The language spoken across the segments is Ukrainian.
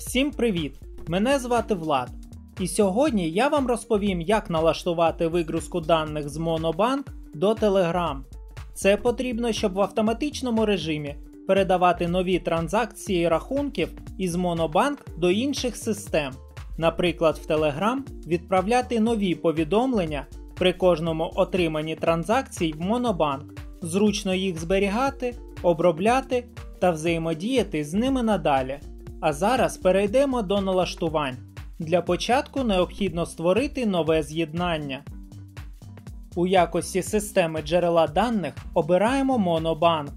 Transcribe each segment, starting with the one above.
Всім привіт! Мене звати Влад. І сьогодні я вам розповім, як налаштувати вигрузку даних з Monobank до Telegram. Це потрібно, щоб в автоматичному режимі передавати нові транзакції рахунків із Monobank до інших систем. Наприклад, в Telegram відправляти нові повідомлення при кожному отриманні транзакцій в Monobank, зручно їх зберігати, обробляти та взаємодіяти з ними надалі. А зараз перейдемо до налаштувань. Для початку необхідно створити нове з'єднання. У якості системи джерела даних обираємо Monobank.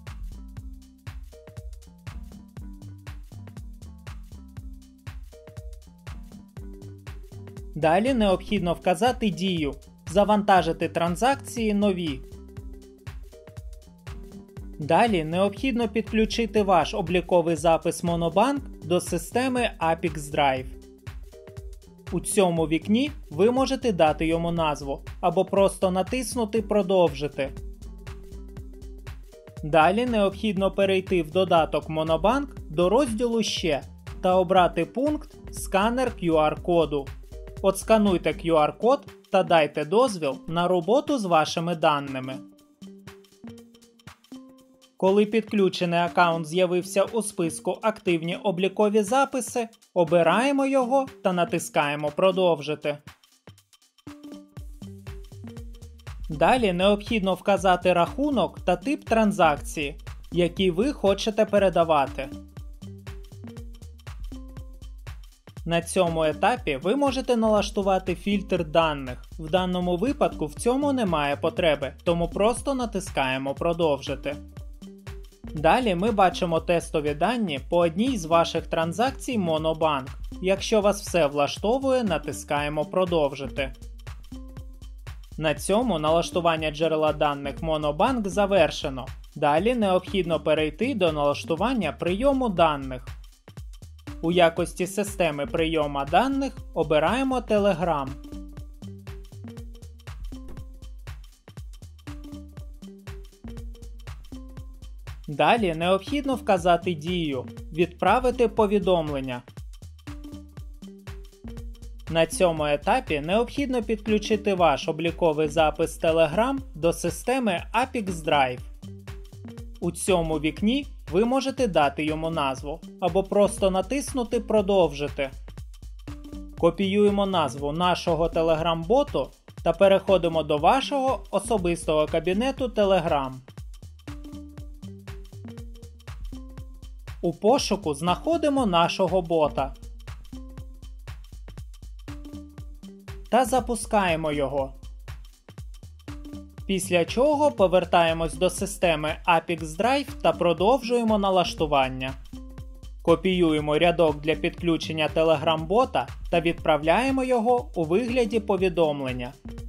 Далі необхідно вказати дію «Завантажити транзакції нові». Далі необхідно підключити ваш обліковий запис Monobank до системи Apix Drive. У цьому вікні ви можете дати йому назву або просто натиснути «Продовжити». Далі необхідно перейти в додаток Monobank до розділу «Ще» та обрати пункт «Сканер QR-коду». Отскануйте QR-код та дайте дозвіл на роботу з вашими даними. Коли підключений аккаунт з'явився у списку «Активні облікові записи», обираємо його та натискаємо «Продовжити». Далі необхідно вказати рахунок та тип транзакції, який ви хочете передавати. На цьому етапі ви можете налаштувати фільтр даних. В даному випадку в цьому немає потреби, тому просто натискаємо «Продовжити». Далі ми бачимо тестові дані по одній з ваших транзакцій Monobank. Якщо вас все влаштовує, натискаємо «Продовжити». На цьому налаштування джерела даних Monobank завершено. Далі необхідно перейти до налаштування прийому даних. У якості системи прийому даних обираємо Telegram. Далі необхідно вказати дію «Відправити повідомлення». На цьому етапі необхідно підключити ваш обліковий запис Telegram до системи Apix Drive. У цьому вікні ви можете дати йому назву або просто натиснути «Продовжити». Копіюємо назву нашого Telegram-боту та переходимо до вашого особистого кабінету Telegram. У пошуку знаходимо нашого бота та запускаємо його. Після чого повертаємось до системи Apix Drive та продовжуємо налаштування. Копіюємо рядок для підключення Telegram-бота та відправляємо його у вигляді повідомлення.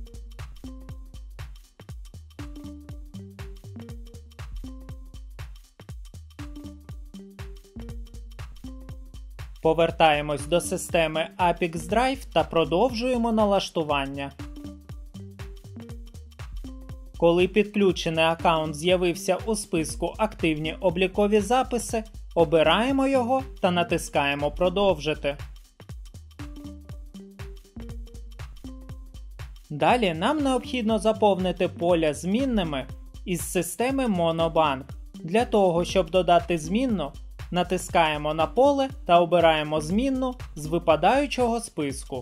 Повертаємось до системи Apix Drive та продовжуємо налаштування. Коли підключений аккаунт з'явився у списку «Активні облікові записи», обираємо його та натискаємо «Продовжити». Далі нам необхідно заповнити поля змінними із системи Monobank. Для того, щоб додати змінну, натискаємо на поле та обираємо змінну з випадаючого списку.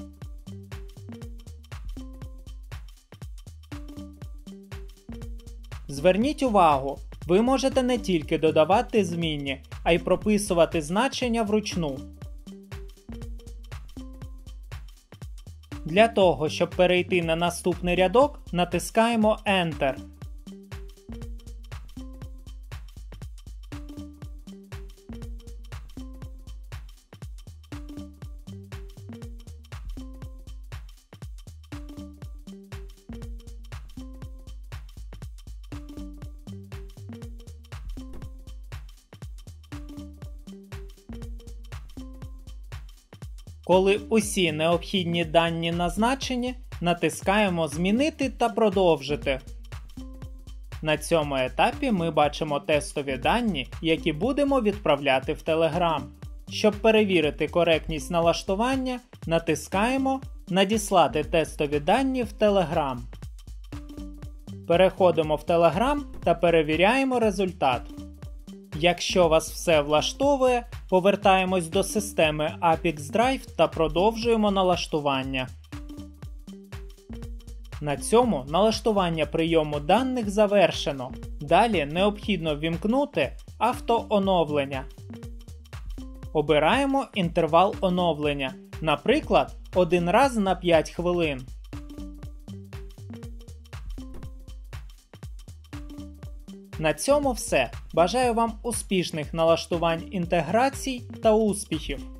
Зверніть увагу, ви можете не тільки додавати змінні, а й прописувати значення вручну. Для того, щоб перейти на наступний рядок, натискаємо Enter. Коли усі необхідні дані назначені, натискаємо «Змінити» та «Продовжити». На цьому етапі ми бачимо тестові дані, які будемо відправляти в Telegram. Щоб перевірити коректність налаштування, натискаємо «Надіслати тестові дані в Telegram». Переходимо в Telegram та перевіряємо результат. Якщо вас все влаштовує, повертаємось до системи Apex Drive та продовжуємо налаштування. На цьому налаштування прийому даних завершено. Далі необхідно ввімкнути автооновлення. Обираємо інтервал оновлення, наприклад, 1 раз на 5 хвилин. На цьому все. Бажаю вам успішних налаштувань інтеграцій та успіхів!